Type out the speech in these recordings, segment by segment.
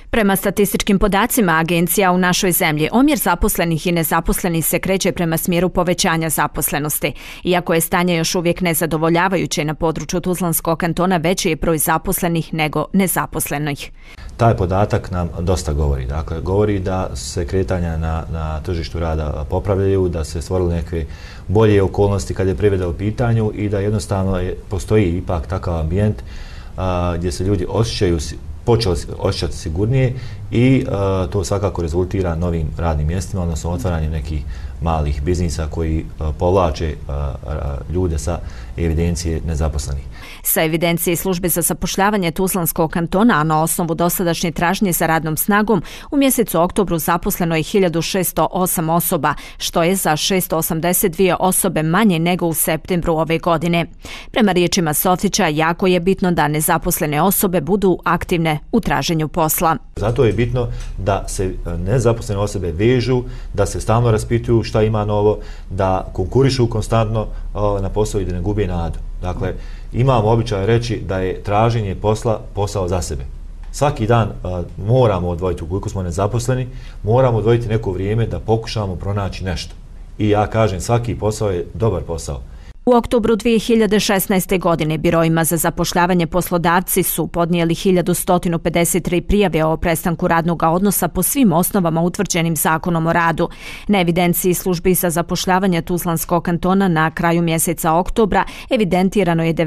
Prema statističkim podacima agencija u našoj zemlji, omjer zaposlenih i nezaposlenih se kreće prema smjeru povećanja zaposlenosti. Iako je stanje još uvijek nezadovoljavajuće na području Tuzlanskog kantona, veći je broj zaposlenih nego nezaposlenih. Taj podatak nam dosta govori. Dakle, govori da se kretanja na tržištu rada popravljaju, da se stvorili neke bolje okolnosti kad je privreda u pitanju i da jednostavno postoji ipak takav ambijent gdje se ljudi počeli osjećati sigurnije i to svakako rezultira novim radnim mjestima, odnosno otvaranjem nekih malih biznisa koji povlače ljude sa evidencije nezaposlenih. Sa evidencije službe za zapošljavanje Tuzlanskog kantona, a na osnovu dosadašnje tražnje za radnom snagom, u mjesecu oktobru zaposleno je 1608 osoba, što je za 682 osobe manje nego u septembru ove godine. Prema riječima Sofića, jako je bitno da nezaposlene osobe budu aktivne u traženju posla. Zato je bitno da se nezaposlene osobe vežu, da se stalno raspituju šta ima novo, da konkurišu konstantno na posao i da ne gube nadu. Dakle, imamo običaj reći da je traženje posao za sebe. Svaki dan moramo odvojiti, ukoliko smo nezaposleni, moramo odvojiti neko vrijeme da pokušamo pronaći nešto. I ja kažem, svaki posao je dobar posao. U oktobru 2016. godine biroima za zapošljavanje poslodavci su podnijeli 1153 prijave o prestanku radnog odnosa po svim osnovama utvrđenim Zakonom o radu. Na evidenciji službi za zapošljavanje Tuzlanskog kantona na kraju mjeseca oktobra evidentirano je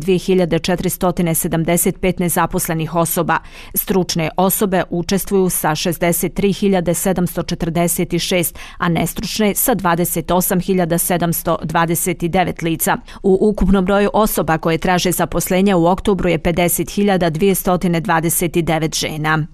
92.475 nezaposlenih osoba. Stručne osobe učestvuju sa 63.746, a nestručne sa 28.729 lica. U ukupnom broju osoba koje traže zaposlenja u oktobru je 50.229 žena.